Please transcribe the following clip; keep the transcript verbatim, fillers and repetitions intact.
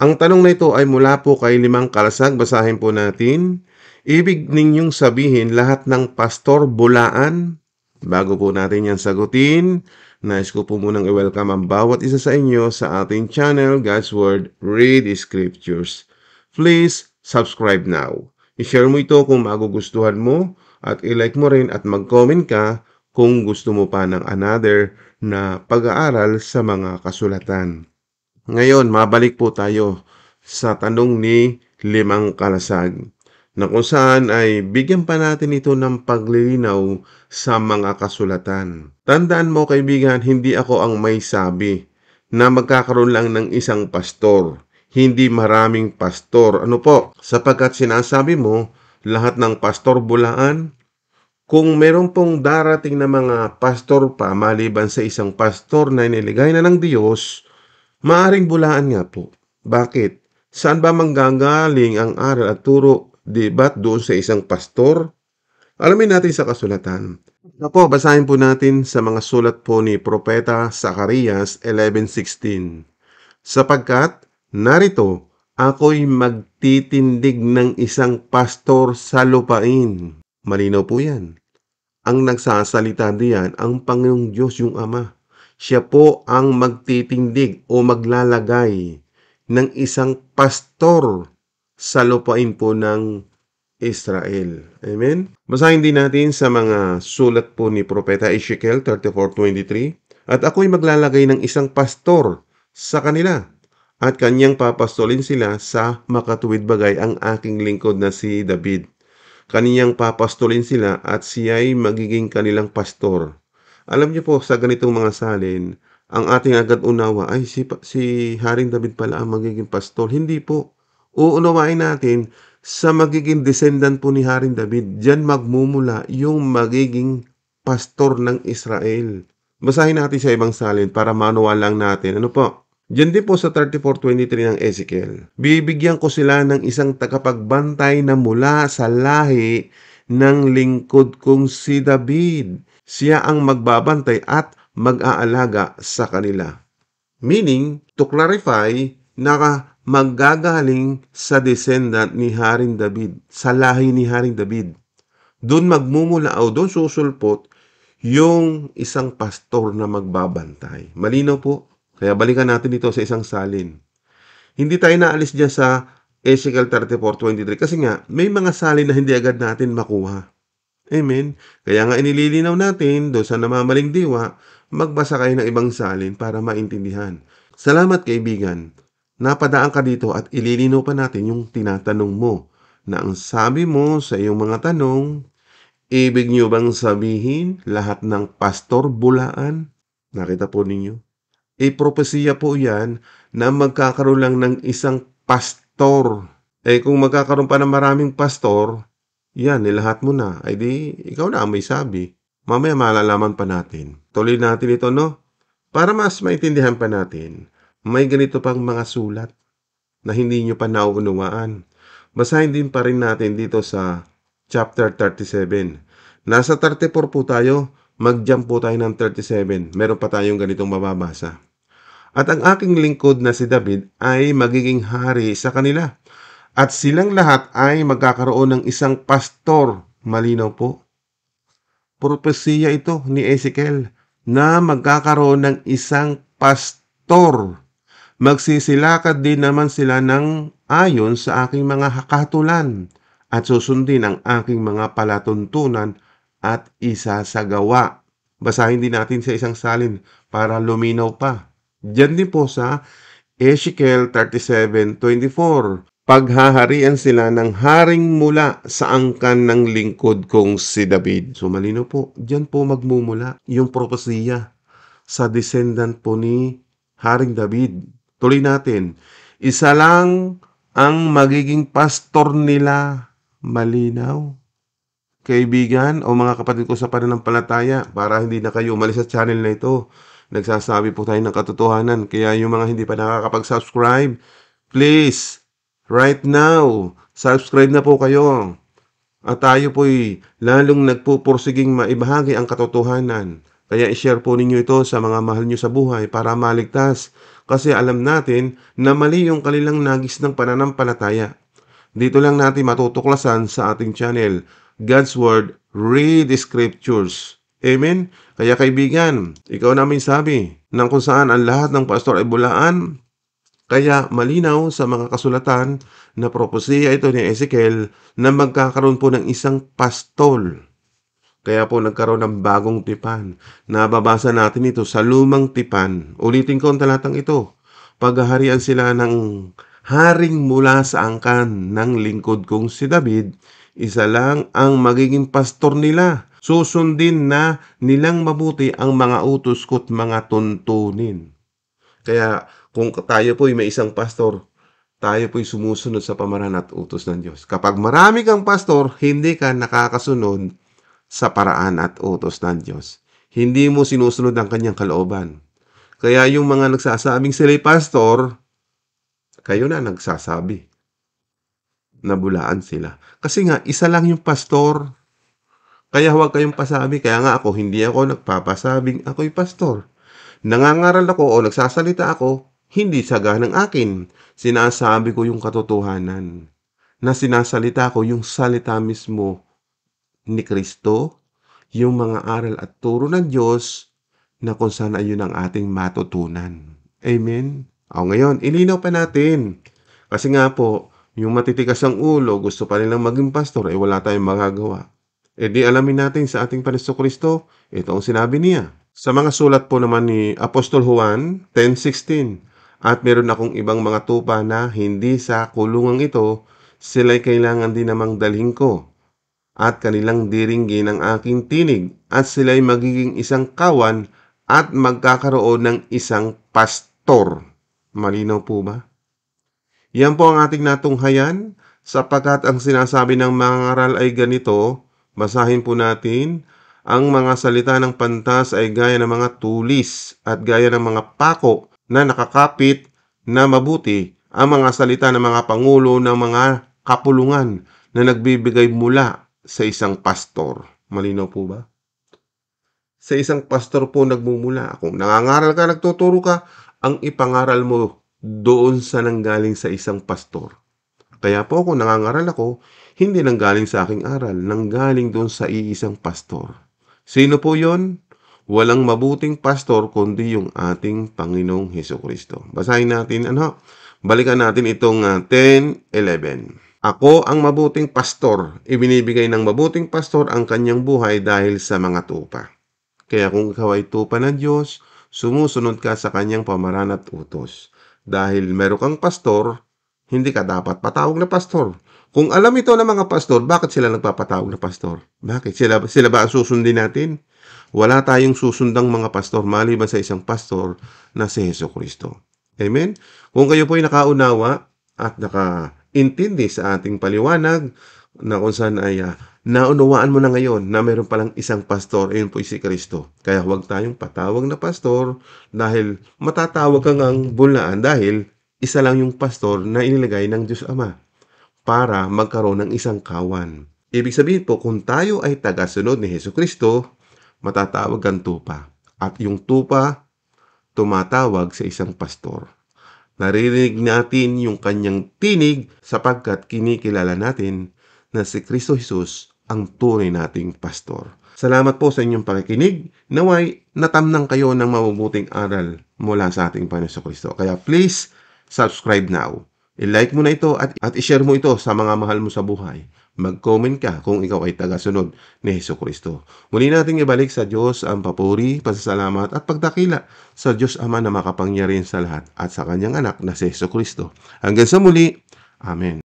Ang tanong na ito ay mula po kay Limang Kalasag. Basahin po natin. Ibig ninyong sabihin lahat ng pastor bulaan? Bago po natin yan sagutin, nais ko po munang i-welcome ang bawat isa sa inyo sa ating channel, God's Word, Read Scriptures. Please subscribe now. I-share mo ito kung magugustuhan mo at i-like mo rin at mag-comment ka kung gusto mo pa ng another na pag-aaral sa mga kasulatan. Ngayon, mabalik po tayo sa tanong ni Limang Kalasag na kung saan ay bigyan pa natin ito ng paglilinaw sa mga kasulatan. Tandaan mo kaibigan, hindi ako ang may sabi na magkakaroon lang ng isang pastor. Hindi maraming pastor. Ano po? Sapagkat sinasabi mo, lahat ng pastor bulaan. Kung meron pong darating na mga pastor pa maliban sa isang pastor na iniligay na ng Diyos, maaring bulaan nga po. Bakit? Saan ba manggagaling ang aral at turo, di ba't doon sa isang pastor? Alamin natin sa kasulatan. Ako, basahin po natin sa mga sulat po ni Propeta Zacarias eleven sixteen. Sapagkat, narito, ako'y magtitindig ng isang pastor sa lupain. Malinaw po yan. Ang nagsasalita diyan, ang Panginoong Diyos yung Ama. Siya po ang magtitindig o maglalagay ng isang pastor sa lupain po ng Israel. Amen? Basahin din natin sa mga sulat po ni Propeta Ezekiel thirty-four twenty-three. At ako'y maglalagay ng isang pastor sa kanila at kanyang papastolin sila sa makatuwid bagay ang aking lingkod na si David. Kaniyang papastolin sila at siya'y magiging kanilang pastor. Alam niyo po, sa ganitong mga salin, ang ating agad unawa ay si, si Haring David pala ang magiging pastor. Hindi po. Uunawain natin sa magiging descendant po ni Haring David. Diyan magmumula yung magiging pastor ng Israel. Basahin natin sa ibang salin para manuwa lang natin. Ano po? Diyan din po sa thirty-four twenty-three ng Ezekiel. Bibigyan ko sila ng isang tagapagbantay na mula sa lahi ng lingkod kong si David. Siya ang magbabantay at mag-aalaga sa kanila. Meaning, to clarify, na maggagaling sa descendant ni Haring David, sa lahi ni Haring David. Doon magmumula o doon susulpot yung isang pastor na magbabantay. Malinaw po? Kaya balikan natin ito sa isang salin. Hindi tayo naalis dyan sa Ezekiel thirty-four twenty-three kasi nga may mga salin na hindi agad natin makuha. Amen? Kaya nga inililinaw natin doon sa namamaling diwa, magbasa kayo ng ibang salin para maintindihan. Salamat kaibigan. Napadaan ka dito at ililinaw pa natin yung tinatanong mo na ang sabi mo sa iyong mga tanong, ibig nyo bang sabihin lahat ng pastor bulaan? Nakita po ninyo? E propesiya po yan na magkakaroon lang ng isang pastor. Eh kung magkakaroon pa ng maraming pastor, yan, nilahat mo na. Ay di, ikaw na ang may sabi. Mamaya malalaman pa natin. Tuloy natin ito, no? Para mas maintindihan pa natin, may ganito pang mga sulat na hindi nyo pa nauunawaan. Basahin din pa rin natin dito sa chapter thirty-seven. Nasa thirty-four po tayo, mag-jump po tayo ng thirty-seven. Meron pa tayong ganitong mababasa. At ang aking lingkod na si David ay magiging hari sa kanila. At silang lahat ay magkakaroon ng isang pastor. Malinaw po. Propesiya ito ni Ezekiel na magkakaroon ng isang pastor. Magsisilakad din naman sila ng ayon sa aking mga kahatulan at susundin ang aking mga palatuntunan at isasagawa. Basahin din natin sa isang salin para luminaw pa. Diyan din po sa Ezekiel thirty-seven twenty-four. Paghaharian sila ng haring mula sa angkan ng lingkod kong si David. So malino po, diyan po magmumula yung propesiya sa descendant po ni Haring David. Tuloy natin. Isa lang ang magiging pastor nila. Malinaw. Kaibigan o mga kapatid ko sa pananampalataya, para hindi na kayo umalis sa channel na ito, nagsasabi po tayo ng katotohanan. Kaya yung mga hindi pa nakakapag-subscribe, please, right now, subscribe na po kayo. At tayo po'y lalong nagpupursiging maibahagi ang katotohanan. Kaya i-share po ninyo ito sa mga mahal nyo sa buhay para maligtas. Kasi alam natin na mali yung kanilang nagis ng pananampalataya. Dito lang natin matutuklasan sa ating channel, God's Word, Read the Scriptures. Amen? Kaya kaibigan, ikaw namin sabi, nang kung saan ang lahat ng pastor ay bulaan, kaya malinaw sa mga kasulatan na propesiya ito ni Ezekiel na magkakaroon po ng isang pastol. Kaya po nagkaroon ng bagong tipan. Nababasa natin ito sa lumang tipan. Ulitin ko ang talatang ito. Paghaharian sila ng haring mula sa angkan ng lingkod kong si David, isa lang ang magiging pastor nila. Susundin na nilang mabuti ang mga utos ko't mga tuntunin. Kaya kung tayo po'y may isang pastor, tayo po'y sumusunod sa pamaran at utos ng Diyos. Kapag marami kang pastor, hindi ka nakakasunod sa paraan at utos ng Diyos. Hindi mo sinusunod ang kanyang kalooban. Kaya yung mga nagsasabing sila'y pastor, kayo na nagsasabi na bulaan sila. Kasi nga, isa lang yung pastor. Kaya huwag kayong pasabi. Kaya nga ako, hindi ako nagpapasabing ako'y pastor. Nangangaral ako o nagsasalita ako, hindi saga ng akin. Sinasabi ko yung katotohanan. Na sinasalita ko yung salita mismo ni Kristo, yung mga aral at turo ng Diyos na kung saan ayun ang ating matutunan. Amen? O ngayon, ilinaw pa natin. Kasi nga po, yung matitikas ang ulo, gusto pa nilang maging pastor, eh wala tayong magagawa. E di alamin natin sa ating Panginoon Kristo, ito ang sinabi niya. Sa mga sulat po naman ni Apostol Juan ten sixteen, at meron akong ibang mga tupa na hindi sa kulungang ito, sila'y kailangan din namang dalhin ko at kanilang diringgin ang aking tinig at sila'y magiging isang kawan at magkakaroon ng isang pastor. Malinaw po ba? Yan po ang ating natunghayan sapagkat ang sinasabi ng mga ngaral ay ganito. Basahin po natin. Ang mga salita ng pantas ay gaya ng mga tulis at gaya ng mga pako na nakakapit na mabuti. Ang mga salita ng mga pangulo ng mga kapulungan na nagbibigay mula sa isang pastor. Malinaw po ba? Sa isang pastor po nagmumula. Kung nangangaral ka, nagtuturo ka, ang ipangaral mo doon sa nanggaling sa isang pastor. Kaya po kung nangangaral ako, hindi nanggaling sa aking aral, nanggaling doon sa iisang pastor. Sino po yon? Walang mabuting pastor kundi yung ating Panginoong Hesukristo. Basahin natin, ano? Balikan natin itong uh, ten eleven. Ako ang mabuting pastor. Ibinibigay ng mabuting pastor ang kanyang buhay dahil sa mga tupa. Kaya kung ikaw ay tupa ng Diyos, sumusunod ka sa kanyang pamaran at utos. Dahil meron kang pastor, hindi ka dapat patawag na pastor. Kung alam ito ng mga pastor, bakit sila nagpapatawag na pastor? Bakit? Sila, sila ba ang susundin natin? Wala tayong susundang mga pastor maliban sa isang pastor na si Hesukristo. Amen? Kung kayo po ay nakaunawa at nakaintindi sa ating paliwanag na kung saan ay uh, naunawaan mo na ngayon na meron palang isang pastor, ayun po si Kristo. Kaya huwag tayong patawag na pastor dahil matatawag kang ang bulaan dahil isa lang yung pastor na inilagay ng Diyos Ama para magkaroon ng isang kawan. Ibig sabihin po, kung tayo ay tagasunod ni Hesukristo, matatawag ang tupa. At yung tupa, tumatawag sa isang pastor. Naririnig natin yung kanyang tinig sapagkat kinikilala natin na si Kristo Jesus ang tunay nating pastor. Salamat po sa inyong pakikinig. Naway natamnang kayo ng mabubuting aral mula sa ating Panginoon Kristo. Kaya please, subscribe now. I-like mo na ito at, at i-share mo ito sa mga mahal mo sa buhay. Mag-comment ka kung ikaw ay tagasunod ni Hesukristo. Muli nating ibalik sa Diyos ang papuri, pasasalamat at pagdakila sa Diyos Ama na makapangyarihan sa lahat at sa kanyang anak na si Hesukristo. Hanggang sa muli. Amen.